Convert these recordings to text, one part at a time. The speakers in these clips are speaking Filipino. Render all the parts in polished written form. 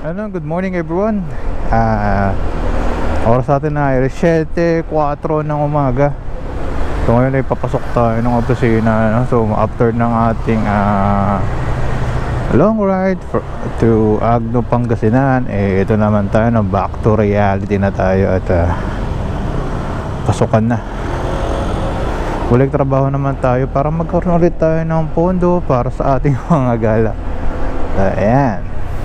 Good morning everyone. Oras natin na ay 7:04 ng umaga. So ngayon ay papasok tayo ng opisina. So after ng ating long ride to Agno, Pangasinan, ito naman tayo na back to reality na tayo at pasukan na. Ulit trabaho naman tayo para magkaroon ulit tayo ng pondo para sa ating mga gala. Ayan.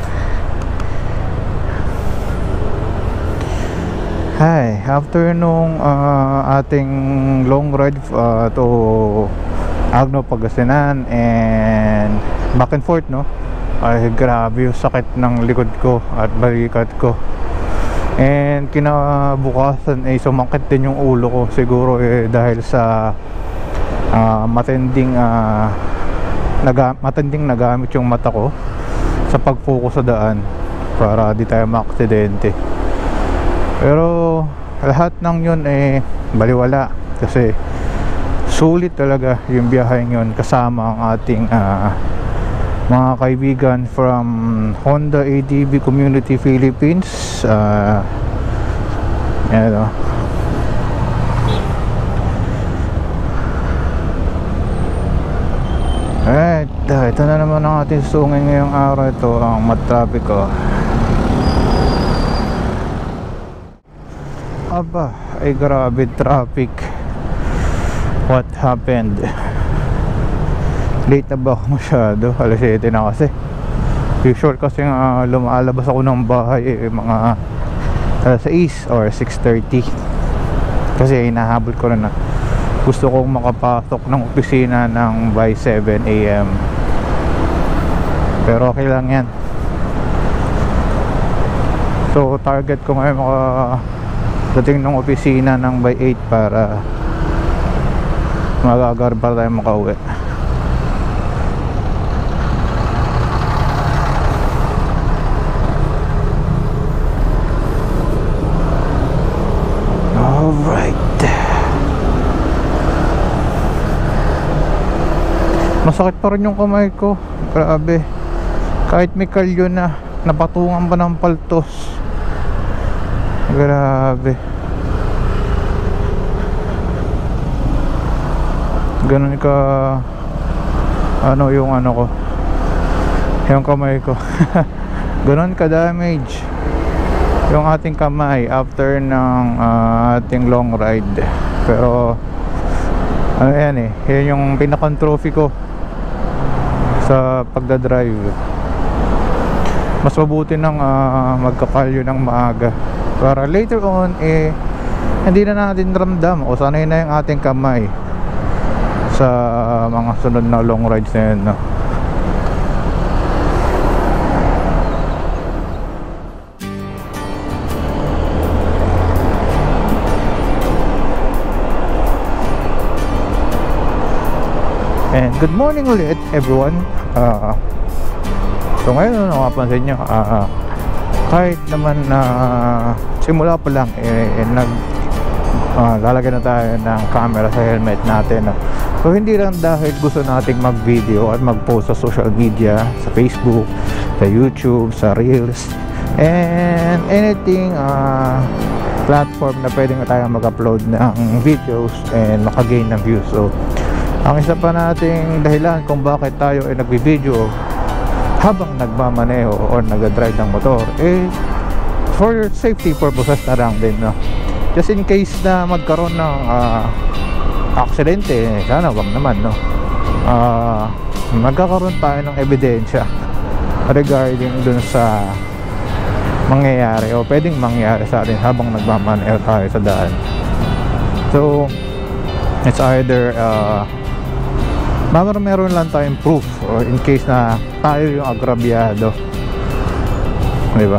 Hi, after nung ating long ride to Agno, Pangasinan and back and forth, no? Ay grabe yung sakit ng likod ko at balikat ko. And kinabukasan ay sumakit din yung ulo ko. Siguro dahil sa matinding nagamit yung mata ko sa pag-focus sa daan para di tayo maaksidente. Pero lahat ng yun baliwala kasi sulit talaga yung biyaheng yun kasama ang ating mga kaibigan from Honda ADV Community Philippines. Yan o. Alright, ito na naman ang ating sungay ngayong araw. Ito ang matraffic ko. Aba, ay grabe traffic. What happened? Late na ba ako masyado? Alas 7 na kasi. Usual kasi lumalabas ako ng bahay mga alas 6 or 6:30. Kasi hinahabol ko rin na gusto kong makapasok ng opisina ng by 7 AM. Pero okay lang yan. So target ko ngayon dating ng opisina ng by 8 para magagar para tayo makauwi. Alright, masakit pa rin yung kamay ko, grabe. Kahit may kalyo na, napatungan pa ng paltos. Grabe. Ganun ka yung ko, yung kamay ko. Ganun ka damage yung ating kamay after ng ating long ride. Pero yan yung pinakang trophy ko sa pagdadrive. Mas mabuti nang magkakalyo ng maaga para later on hindi na natin ramdam o sanay na yung ating kamay sa mga sunod na long rides na yun, no? And good morning ulit everyone. So ngayon napapansin nyo, kahit naman simula pa lang lalagyan na tayo ng camera sa helmet natin, no? So hindi lang dahil gusto nating mag-video at mag-post sa social media, sa Facebook, sa YouTube, sa Reels, and anything platform na pwedeng tayo mag-upload ng videos and makagain ng views. So ang isa pa nating dahilan kung bakit tayo ay nagbi-video habang nagmamaneho o nag-drive ng motor for safety purposes na lang din, no? Just in case na magkaroon ng aksidente, sana wag naman, no? Magkakaroon tayo ng ebidensya regarding dun sa mangyayari o pwedeng mangyari sa atin habang nagmamaneho tayo sa daan. So it's either meron lang tayong proof or in case na tayo yung agrabyado, di ba?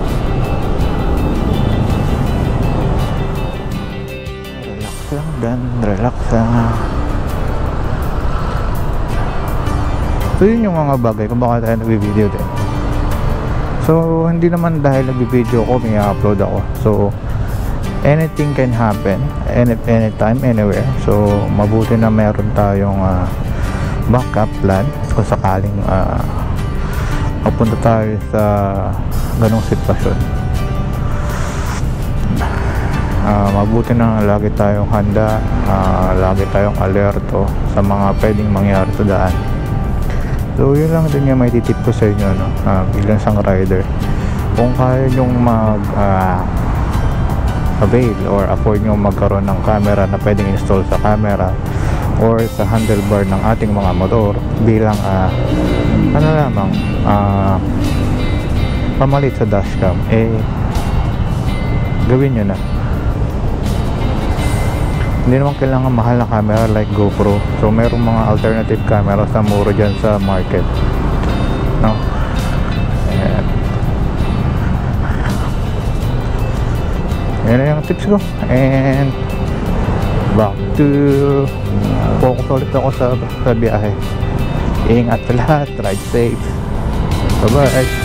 Relax lang dan, relax lang. So yun yung mga bagay kung bakit tayo nag-video din. So hindi naman dahil nag-video ko may upload ako. So anything can happen anytime, anywhere. So mabuti na meron tayong backup plan kung sakaling papunta tayo sa ganong sitwasyon. Mabuti na lagi tayong handa, lagi tayong alerto sa mga pwedeng mangyari sa daan. So yun lang din yung may titip ko sa inyo, no? Bilang isang rider, kung kaya nyong avail or afford nyo magkaroon ng camera na pwedeng install sa camera or sa handlebar ng ating mga motor bilang ano lamang pamalit sa dashcam, gawin nyo na. Hindi naman kailangan mahal na camera like GoPro. So mayroong mga alternative cameras na mura dyan sa market, no? Ayan. Yan na yung tips ko. And back to focus ulit ako sa biyahe. Ingat sa lahat. Ride safe. Bye bye.